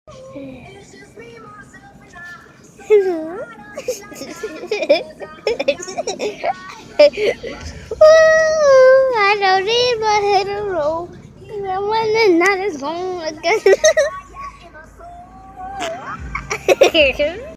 I don't need my head to roll. When the night is gone again.